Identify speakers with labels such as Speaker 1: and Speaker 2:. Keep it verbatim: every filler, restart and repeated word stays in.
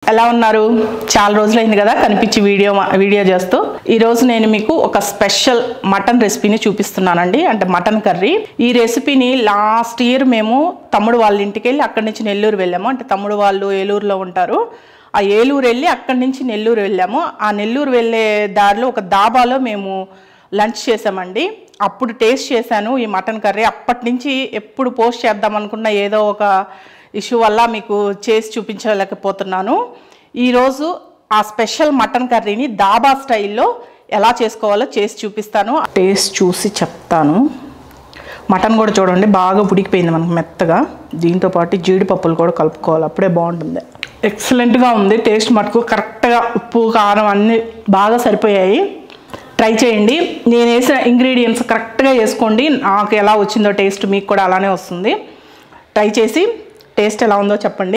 Speaker 1: ఎలా ఉన్నారు? చాలా రోజులైంది కదా కనిపించి వీడియో వీడియో చేస్తూ. ఈరోజు నేను మీకు ఒక స్పెషల్ మటన్ రెసిపీని చూపిస్తున్నానండి. అంటే మటన్ కర్రీ. ఈ రెసిపీని లాస్ట్ ఇయర్ మేము తమ్ముడు వాళ్ళ ఇంటికి వెళ్ళి అక్కడి నుంచి నెల్లూరు వెళ్ళాము. అంటే తమ్ముడు వాళ్ళు ఏలూరులో ఉంటారు. ఆ ఏలూరు వెళ్ళి అక్కడి నుంచి నెల్లూరు వెళ్ళాము. ఆ నెల్లూరు వెళ్ళే దారిలో ఒక దాబాలో మేము లంచ్ చేసామండి. అప్పుడు టేస్ట్ చేశాను ఈ మటన్ కర్రీ. అప్పటి నుంచి ఎప్పుడు పోస్ట్ చేద్దాం అనుకున్న ఏదో ఒక ఇష్యూ వల్ల మీకు చేసి చూపించలేకపోతున్నాను. ఈరోజు ఆ స్పెషల్ మటన్ కర్రీని దాబా స్టైల్లో ఎలా చేసుకోవాలో చేసి చూపిస్తాను. టేస్ట్ చూసి చెప్తాను. మటన్ కూడా చూడండి బాగా ఉడికిపోయింది మనకు మెత్తగా. దీంతో పాటు జీడిపప్పులు కూడా కలుపుకోవాలి, అప్పుడే బాగుంటుంది. ఎక్సలెంట్గా ఉంది. టేస్ట్ మటుకు కరెక్ట్గా ఉప్పు కారం అన్నీ బాగా సరిపోయాయి. ట్రై చేయండి. నేను వేసిన ఇంగ్రీడియంట్స్ కరెక్ట్గా వేసుకోండి. నాకు ఎలా వచ్చిందో టేస్ట్ మీకు కూడా అలానే వస్తుంది. ట్రై చేసి టేస్ట్ ఎలా ఉందో చెప్పండి.